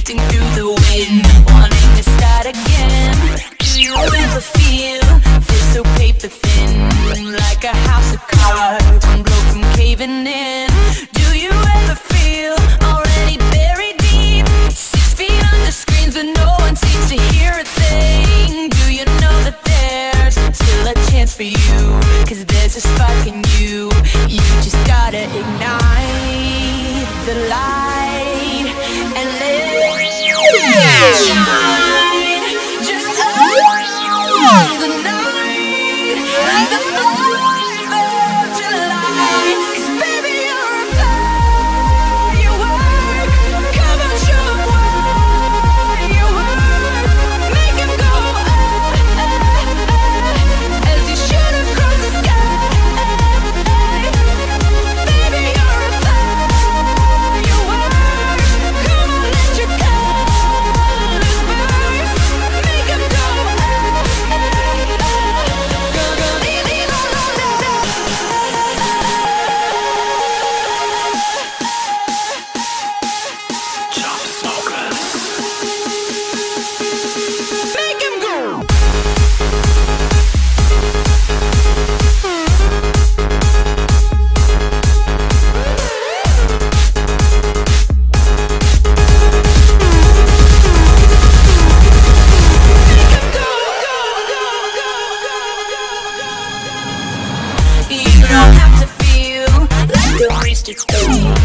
drifting through the wind, wanting to start again. Do you ever feel so paper thin, like a house of cards, one blow from caving in? Do you ever feel already buried deep, 6 feet under screens but no one seems to hear a thing? Do you know that there's still a chance for you, 'cause there's a spark in you. You just gotta ignite the light and let it shine. Just own the night like the 4th of July. 'Cause baby, you're a firework. Come on, show 'em what you work. Make 'em go as you shoot across the sky. Baby, you're a firework. Come on, let your colors burst. Make 'em go make 'em go. You don't have to feel like a wasted space.